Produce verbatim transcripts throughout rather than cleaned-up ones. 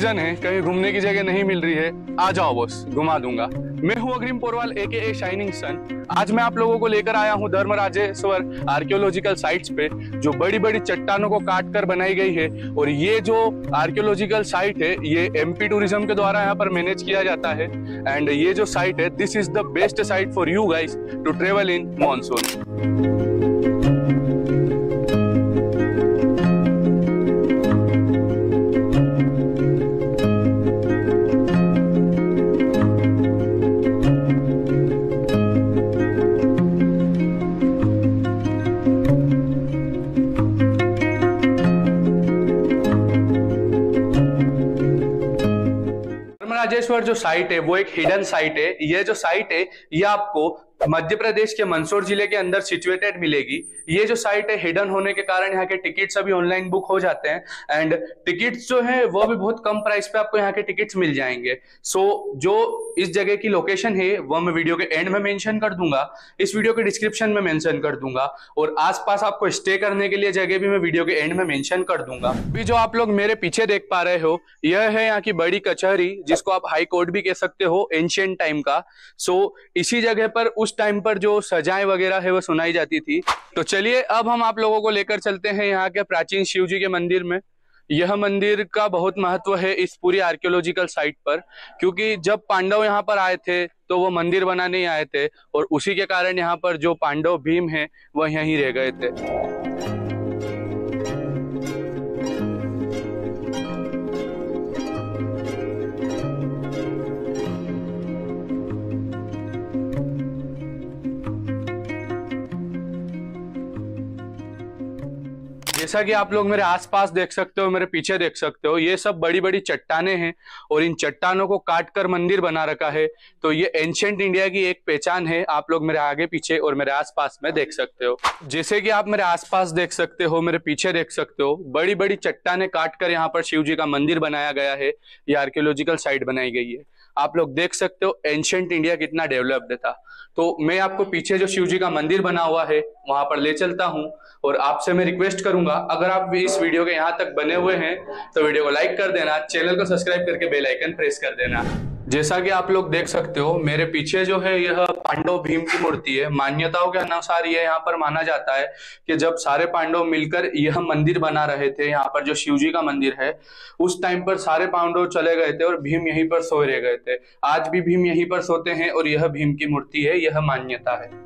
Season है, कहीं घूमने की जगह नहीं मिल रही है, आ जाओ बॉस, घुमा दूंगा। मैं हूँ अग्रिम पोरवाल ए के ए शाइनिंग सन। आज मैं आप लोगों को लेकर आया हूँ धर्मराजेश्वर आर्कियोलॉजिकल साइट्स पे, जो बड़ी बड़ी चट्टानों को काट कर बनाई गई है। और ये जो आर्कियोलॉजिकल साइट है, ये एमपी टूरिज्म के द्वारा यहाँ पर मैनेज किया जाता है। एंड ये जो साइट है, this is the best site for you guys to travel in monsoon. Dharmrajeshwar जो साइट है वो एक हिडन साइट है। ये जो साइट है ये आपको मध्य प्रदेश के मंदसौर जिले के अंदर सिचुएटेड मिलेगी। ये जो साइट है हिडन होने के कारण यहाँ के टिकट्स अभी ऑनलाइन बुक हो जाते हैं। एंड टिकट्स जो है वो भी बहुत कम प्राइस पे आपको यहाँ के टिकट्स मिल जाएंगे। सो so, जो इस जगह की लोकेशन है वो मैं वीडियो के एंड में मेंशन कर दूंगा, इस वीडियो के डिस्क्रिप्शन में मेंशन कर दूंगा, और आसपास आपको स्टे करने के लिए जगह भी मैं वीडियो के एंड में मेंशन कर दूंगा। अभी जो आप लोग मेरे पीछे देख पा रहे हो, यह है यहाँ की बड़ी कचहरी, जिसको आप हाई कोर्ट भी कह सकते हो, एंशिएंट टाइम का। सो so, इसी जगह पर उस टाइम पर जो सजाएं वगैरह है वो सुनाई जाती थी। तो चलिए अब हम आप लोगों को लेकर चलते हैं यहाँ के प्राचीन शिव जी के मंदिर में। यह मंदिर का बहुत महत्व है इस पूरी आर्कियोलॉजिकल साइट पर, क्योंकि जब पांडव यहाँ पर आए थे तो वो मंदिर बनाने ही आए थे, और उसी के कारण यहाँ पर जो पांडव भीम है वह यहीं रह गए थे। जैसा कि आप लोग मेरे आसपास देख सकते हो, मेरे पीछे देख सकते हो, ये सब बड़ी बड़ी चट्टानें हैं और इन चट्टानों को काट कर मंदिर बना रखा है। तो ये एंशिएंट इंडिया की एक पहचान है। आप लोग मेरे आगे पीछे और मेरे आसपास में देख सकते हो। जैसे कि आप मेरे आसपास देख सकते हो, मेरे पीछे देख सकते हो, बड़ी बड़ी चट्टानें काट कर यहाँ पर शिव जी का मंदिर बनाया गया है। ये आर्कियोलॉजिकल साइट बनाई गई है। आप लोग देख सकते हो एंशिएंट इंडिया कितना डेवलप्ड था। तो मैं आपको पीछे जो शिव जी का मंदिर बना हुआ है वहां पर ले चलता हूं, और आपसे मैं रिक्वेस्ट करूंगा, अगर आप भी इस वीडियो के यहाँ तक बने हुए हैं तो वीडियो को लाइक कर देना, चैनल को सब्सक्राइब करके बेल आइकन प्रेस कर देना। जैसा कि आप लोग देख सकते हो, मेरे पीछे जो है यह पांडव भीम की मूर्ति है। मान्यताओं के अनुसार यह यहाँ पर माना जाता है कि जब सारे पांडव मिलकर यह मंदिर बना रहे थे, यहाँ पर जो शिव जी का मंदिर है, उस टाइम पर सारे पांडव चले गए थे और भीम यहीं पर सोए रह गए थे। आज भी भीम यहीं पर सोते हैं और यह भीम की मूर्ति है, यह मान्यता है।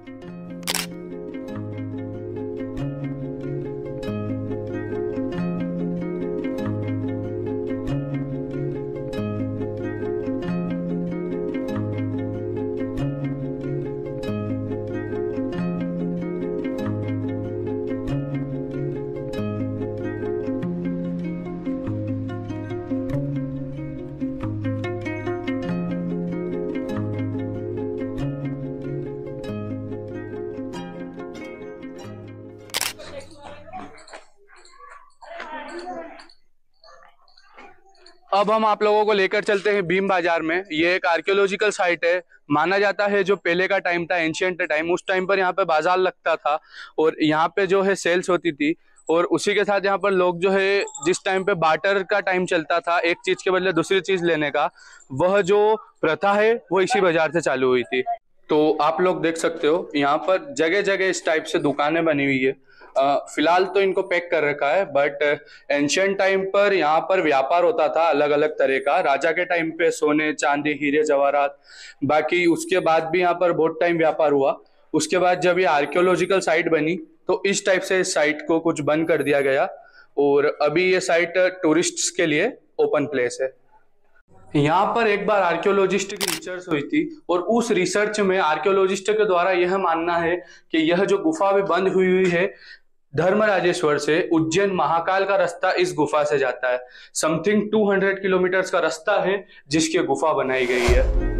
अब हम आप लोगों को लेकर चलते हैं भीम बाजार में। ये एक आर्कियोलॉजिकल साइट है। माना जाता है जो पहले का टाइम था, एंशिएंट टाइम, उस टाइम पर यहाँ पे बाजार लगता था और यहाँ पे जो है सेल्स होती थी, और उसी के साथ यहाँ पर लोग जो है, जिस टाइम पे बार्टर का टाइम चलता था, एक चीज के बदले दूसरी चीज लेने का, वह जो प्रथा है वो इसी बाजार से चालू हुई थी। तो आप लोग देख सकते हो यहाँ पर जगह जगह इस टाइप से दुकानें बनी हुई है। फिलहाल तो इनको पैक कर रखा है, बट एंशिएंट टाइम पर यहाँ पर व्यापार होता था अलग अलग तरह का। राजा के टाइम पे सोने चांदी हीरे जवाहरात, बाकी उसके बाद भी यहाँ पर बहुत टाइम व्यापार हुआ। उसके बाद जब ये आर्कियोलॉजिकल साइट बनी तो इस टाइप से इस साइट को कुछ बंद कर दिया गया, और अभी ये साइट टूरिस्ट्स के लिए ओपन प्लेस है। यहाँ पर एक बार आर्कियोलॉजिस्ट की रिसर्च हुई थी, और उस रिसर्च में आर्कियोलॉजिस्ट के द्वारा यह मानना है कि यह जो गुफा अभी बंद हुई हुई है, धर्मराजेश्वर से उज्जैन महाकाल का रास्ता इस गुफा से जाता है। समथिंग दो सौ किलोमीटर का रास्ता है जिसकी गुफा बनाई गई है।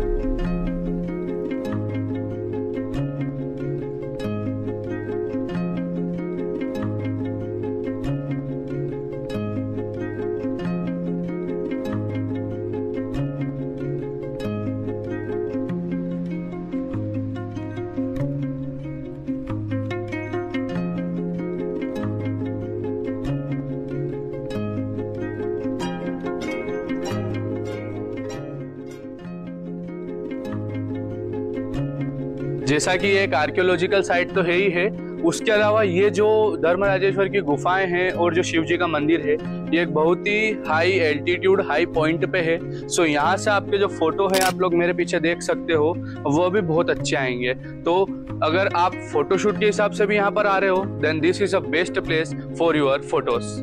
जैसा कि एक आर्कियोलॉजिकल साइट तो है ही है, उसके अलावा ये जो धर्मराजेश्वर की गुफाएं हैं और जो शिव जी का मंदिर है, ये एक बहुत ही हाई एल्टीट्यूड हाई पॉइंट पे है। सो यहाँ से आपके जो फोटो है आप लोग मेरे पीछे देख सकते हो, वो भी बहुत अच्छे आएंगे। तो अगर आप फोटोशूट के हिसाब से भी यहाँ पर आ रहे हो, then this is a best place for your photos.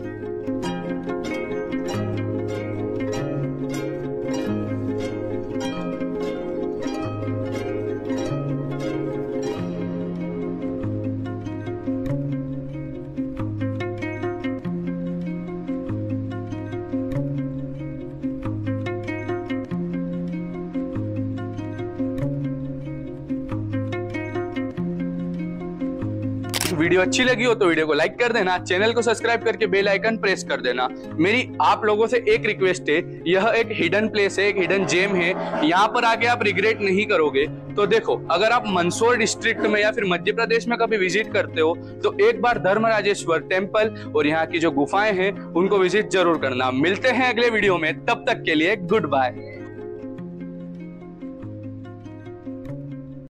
Video अच्छी लगी हो तो वीडियो को लाइक कर देना, चैनल को सब्सक्राइब करके बेल आइकन प्रेस कर देना। मेरी आप लोगों से एक रिक्वेस्ट है, यह एक हिडन प्लेस है, एक हिडन जेम है, यहाँ पर आके आप रिग्रेट नहीं करोगे। तो देखो, अगर आप मंदसौर डिस्ट्रिक्ट में या फिर मध्य प्रदेश में कभी विजिट करते हो तो एक बार धर्मराजेश्वर टेम्पल और यहाँ की जो गुफाएं हैं उनको विजिट जरूर करना। मिलते हैं अगले वीडियो में, तब तक के लिए गुड बाय।